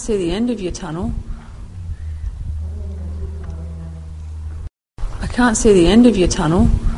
See the end of your tunnel. I can't see the end of your tunnel.